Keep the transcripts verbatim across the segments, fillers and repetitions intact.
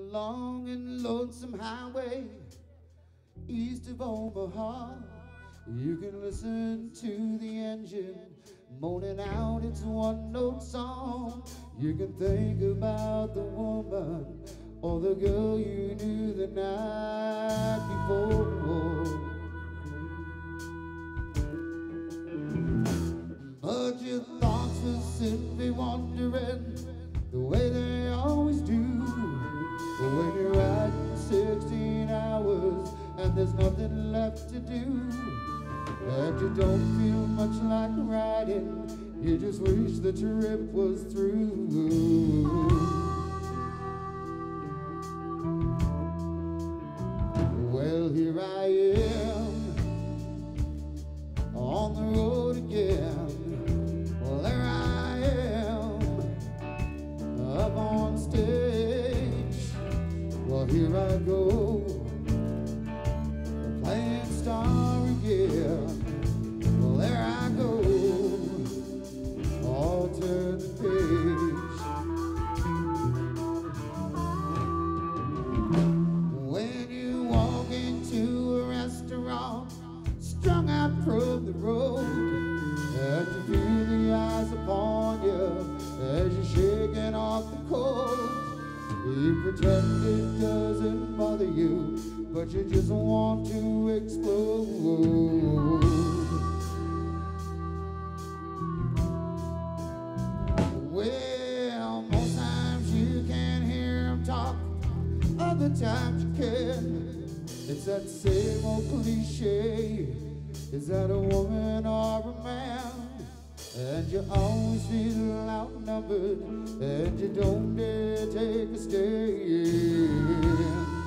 long and lonesome highway east of Omaha. You can listen to the engine moaning out its one-note song. You can think about the woman or the girl you knew the night before. But your thoughts will simply wandering the way they always do. When you're riding sixteen hours and there's nothing left to do, and you don't feel much like riding, you just wish the trip was through. Well, here I am on the road again. Well, there I am up on stage. Well, here I go playing star again. Well, there I go, all turn the page. When you walk into a restaurant, strung out from the road, and you feel the eyes upon you as you're shaking off the cold, you pretend it doesn't bother you, but you just want to explode. Well, most times you can't hear them talk, other times you can. It's that same old cliche, is that a woman or a man? And you always feel outnumbered, and you don't dare take a stand.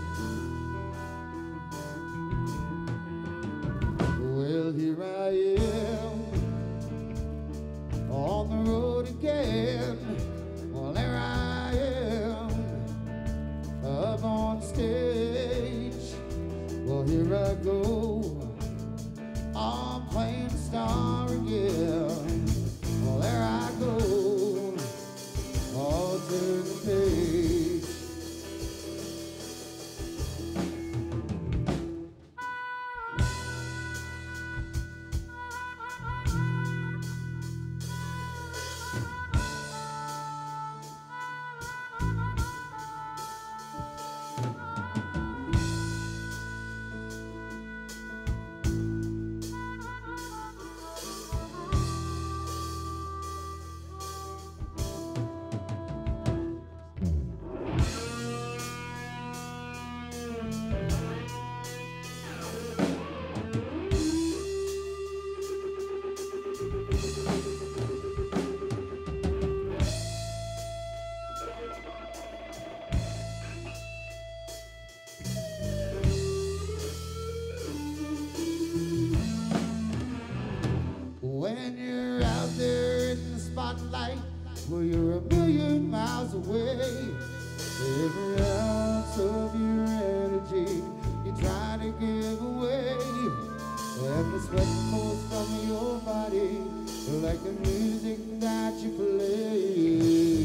Well, here I am on the road again. Well, there I am up on stage. Well, here I go, I'm playing star again. Well, there I go, all to the page. When you're out there in the spotlight, well, you're a million miles away. Every ounce of your energy you try to give away, and the sweat pours from your body like the music that you play.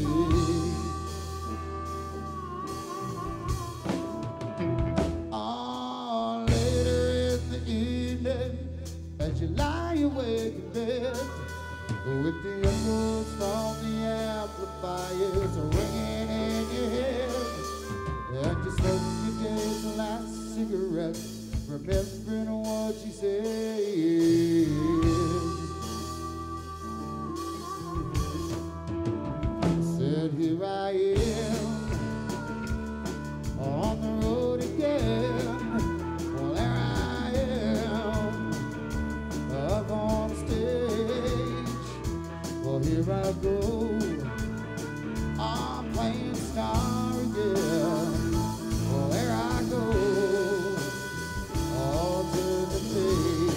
Oh, later in the evening, as you lie awake in bed, with the echoes from the amplifiers ringing in your head, and you smoke your day's last cigarette, remembering what you said. Said, here I am on the road again. Well, there I am up on stage. Well, here I go, I'm playing star again. Well, there I go, all to the page.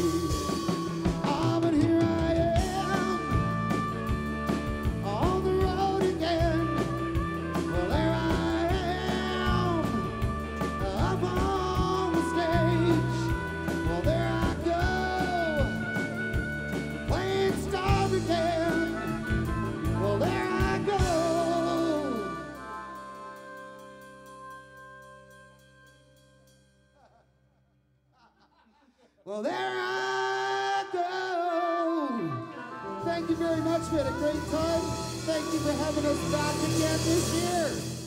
Well, there I go. Thank you very much. We had a great time. Thank you for having us back again this year.